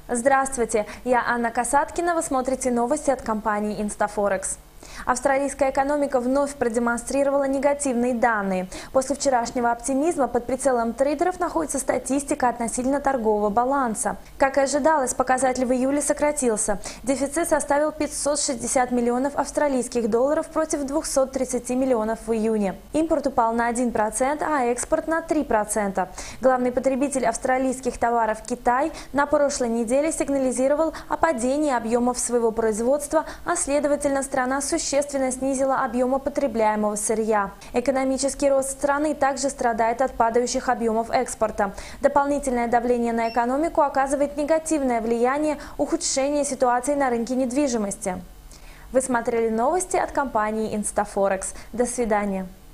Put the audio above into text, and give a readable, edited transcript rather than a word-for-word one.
Здравствуйте, я Анна Касаткина, вы смотрите новости от компании Instaforex. Австралийская экономика вновь продемонстрировала негативные данные. После вчерашнего оптимизма под прицелом трейдеров находится статистика относительно торгового баланса. Как и ожидалось, показатель в июле сократился. Дефицит составил 560 миллионов австралийских долларов против 230 миллионов в июне. Импорт упал на 1%, а экспорт на 3%. Главный потребитель австралийских товаров Китай на прошлой неделе сигнализировал о падении объемов своего производства, а следовательно страна существенно снизила объемы потребляемого сырья. Экономический рост страны также страдает от падающих объемов экспорта. Дополнительное давление на экономику оказывает негативное влияние ухудшения ситуации на рынке недвижимости. Вы смотрели новости от компании Instaforex. До свидания.